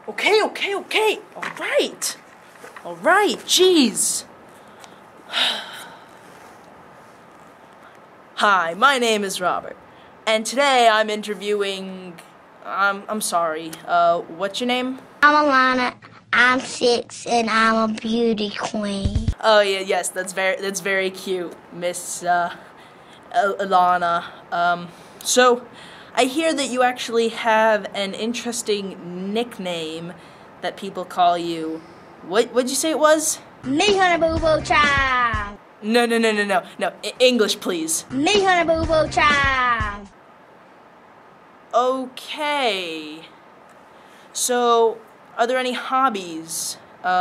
Okay, okay, okay. Alright. Alright, jeez. Hi, my name is Robert. And today I'm interviewing... I'm sorry. What's your name? I'm Alana. I'm 6 and I'm a beauty queen. Oh yeah, yes, that's very cute, Miss Alana. So I hear that you actually have an interesting nickname that people call you. What'd you say it was? Me honey boo boo child. No. English, please. Me honey boo boo child. Okay. So, are there any hobbies,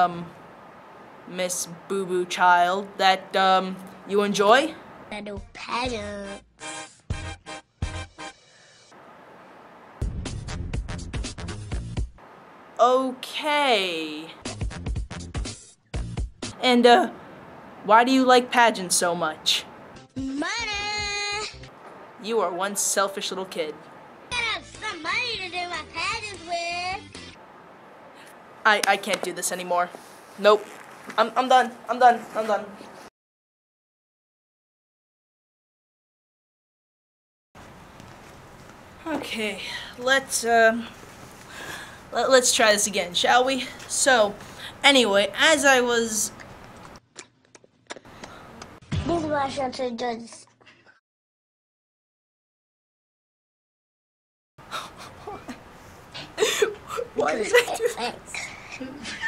Miss Boo Boo Child, that you enjoy? I do pageants. Okay. And, why do you like pageants so much? Money. You are one selfish little kid. I have some money to do my pageants with. I can't do this anymore. Nope. I'm done. I'm done. Okay, let's try this again, shall we? So, anyway, as I was... This is what I show to the judges. Why did I do that? Thanks.